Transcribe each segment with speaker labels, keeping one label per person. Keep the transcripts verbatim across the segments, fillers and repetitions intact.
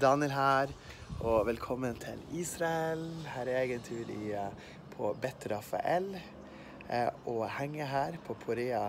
Speaker 1: Daniel her, og velkommen til Israel. Her er jeg en tur i, på Bet Rafael, og henger her på Porea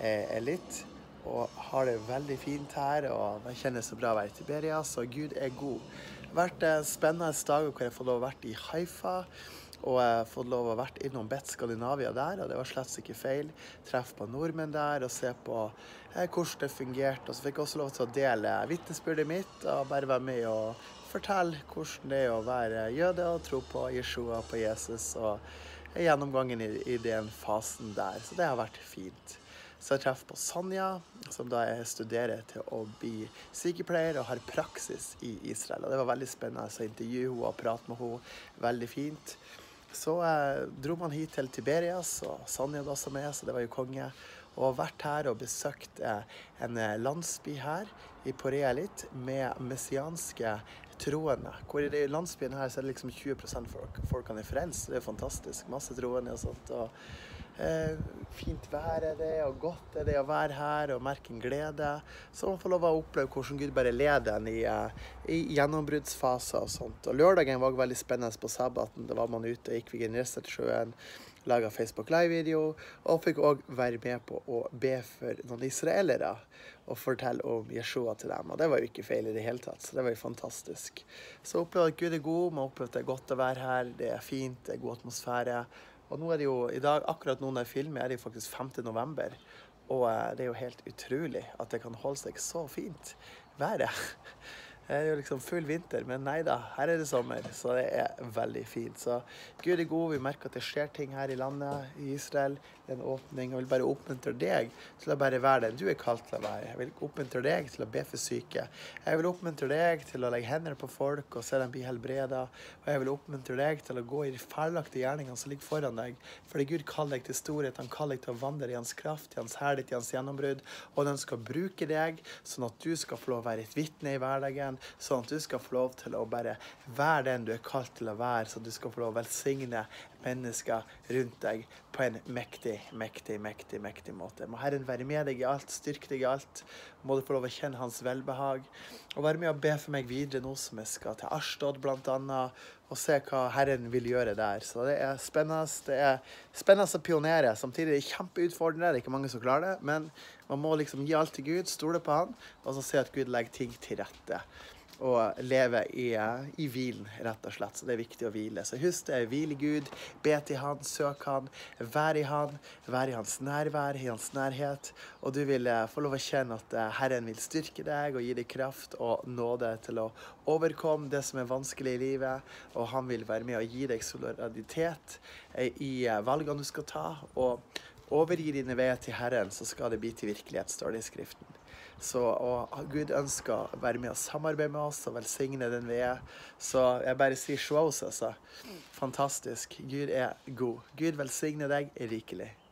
Speaker 1: Elite, og har det veldig fint her, og det kjennes så bra å være i Tiberias, og Gud er god. Det har vært en spennende dag hvor jeg får lov å være i Haifa, og jeg har fått lov å være innom Bet Skandinavia der, og det var slett ikke feil. Treff på nordmenn der og se på eh, hvordan det fungerte. Og så fikk jeg også lov til å dele vitnesbyrdet mitt og bare være med og fortelle hvordan det er å være jøde og tro på Jeshua, på Jesus, og gjennomgangen i, i den fasen der. Så det har vært fint. Så jeg treffer på Sonja, som da jeg studerer til å bli sykepleier og har praksis i Israel. Og det var veldig spennende å intervjue henne og prate med henne. Veldig fint. Så eh, dro man hit til Tiberias, og Sonja da som er, så det var jo konge. Og har vært her og besøkt eh, en landsby her i Porea Elite med messianske troende. Hvor i landsbyen her så er det liksom tjue prosent folk, folkene er frelst. Det er fantastisk. Masse troende og sånt. Og eh, fint vær er det, og godt er det å være her og merke en glede. Så man får lov å oppleve hvordan Gud bare leder en i, i gjennombruddsfaser og sånt. Og lørdagen var veldig spennende på sabbaten. Da var man ute og gikk ved Genesaret-sjøen, laget Facebook Live-video, og fikk også være med på å be for noen israelere og fortelle om Jeshua til dem. Og det var jo ikke feil i det hele tatt, så det var jo fantastisk. Så opplevde at Gud er god, man opplevde at det er godt å være her, det er fint, det er god atmosfære. Og nå er det jo, i dag, akkurat nå når jeg filmer, er det jo faktisk femte november, og det er jo helt utrolig at det kan holde seg så fint været. Det er jo liksom full vinter, men nei da, her er det sommer, så det er veldig fint. Så Gud er god, vi merker at det skjer ting her i landet, i Israel, en åpning. Jeg vil bare oppmuntre deg til å bare være den du er kalt til å være. Jeg vil oppmuntre deg til å be for syke. Jeg vil oppmuntre deg til å legge hendene på folk og se dem bli helbredet. Og jeg vil oppmuntre deg til å gå i de ferdelagte gjerningene som ligger foran deg. Fordi Gud kaller deg til storhet, han kaller deg til å vandre i hans kraft, i hans herlighet, i hans gjennombrudd. Og han skal bruke deg, sånn at du skal få lov å være et vitne i hverdagen, sånn at du skal få lov til å bare være den du er kalt til å være, så du skal få lov å velsigne mennesker rundt deg på en mektig, mektig, mektig, mektig måte. Må Herren være med deg i alt, styrke deg i alt, må du få lov å kjenne hans velbehag, og være med og be for meg videre nå som jeg skal til Ashdod blant annet, og se hva Herren vil gjøre der. Så det er spennende, det er spennende å pionere, samtidig er det kjempeutfordrende, det er ikke mange som klarer det, men man må liksom gi alt til Gud, stole på han, og så se at Gud legger ting til rette. Og leve i, i hvilen, rett og slett. Så det er viktig å hvile. Så husk det, hvile i Gud, be til han, søk han, vær i han, vær i hans nærvær, i hans nærhet. Og du vil få lov å kjenne at Herren vil styrke deg og gi deg kraft og nåde til å overkomme det som er vanskelig i livet. Og han vil være med og gi deg solidaritet i valgene du skal ta. Og overgi dine veier til Herren, så skal det bli til virkelighet, står det i skriften. Så, og Gud ønsker å være med og samarbeide med oss og velsigne den vi er. Så jeg bare sier sjå oss, altså. Fantastisk. Gud er god. Gud velsigne deg rikelig.